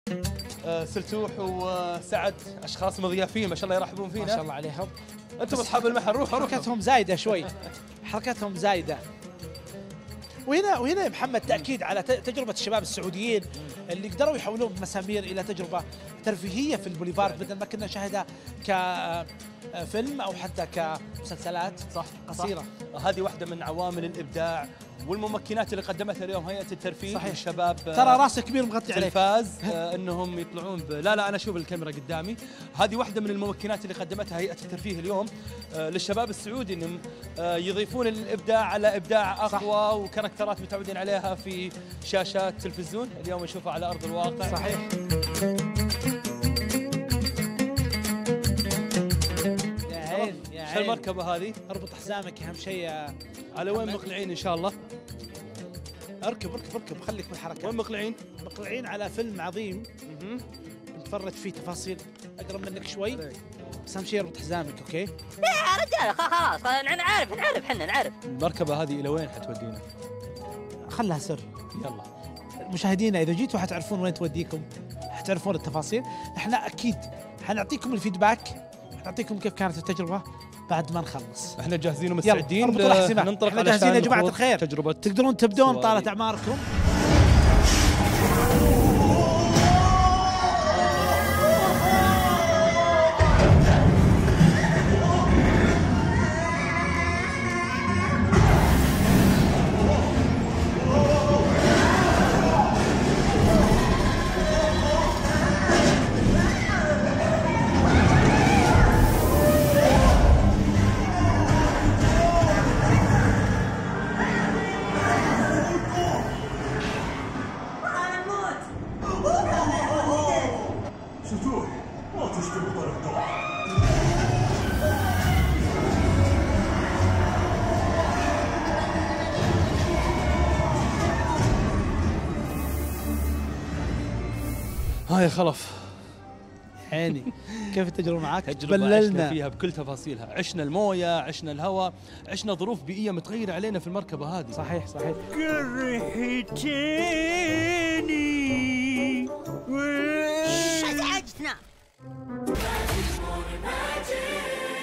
سلتوح وسعد اشخاص مضيافين ما شاء الله يرحبون فينا. ما شاء الله عليهم. انتم اصحاب المحل روحوا حركتهم زايده شوي، حركتهم زايده. وهنا يا محمد تاكيد على تجربه الشباب السعوديين اللي قدروا يحولون مسامير الى تجربه ترفيهيه في البوليفارد بدل ما كنا نشاهدها كفيلم او حتى كمسلسلات صح قصيره. هذه واحده من عوامل الابداع والممكنات اللي قدمتها اليوم هيئه الترفيه. صحيح. الشباب ترى راسك كبير مغطي عليك. تلفاز انهم يطلعون لا انا اشوف الكاميرا قدامي. هذه واحده من الممكنات اللي قدمتها هيئه الترفيه اليوم للشباب السعودي، انهم يضيفون الابداع على ابداع اقوى وكاركترات متعودين عليها في شاشات تلفزيون، اليوم نشوفها على ارض الواقع. صحيح. يا شو المركبه هذه؟ اربط حزامك اهم شيء. على وين مقلعين ان شاء الله؟ اركب خليك من الحركه. وين مقلعين؟ مقلعين على فيلم عظيم نتفرج فيه تفاصيل اقرب منك شوي، بس اهم شيء اربط حزامك. اوكي يا رجال خلاص نعرف احنا نعرف. المركبه هذه الى وين حتودينا؟ خلها سر. يلا مشاهدينا اذا جيتوا حتعرفون وين توديكم، حتعرفون التفاصيل. احنا اكيد حنعطيكم الفيدباك، حنعطيكم كيف كانت التجربه بعد ما نخلص. احنا جاهزين ومستعدين ننطلق. احنا جاهزين يا جماعه الخير. تجربه تقدرون تبدون طالت اعماركم. يا خلف عيني. كيف التجربه معك؟ تجربة عشنا فيها بكل تفاصيلها، عشنا المويه، عشنا الهواء، عشنا ظروف بيئيه متغيره علينا في المركبه هذه. صحيح. كرهتني ازعجتنا.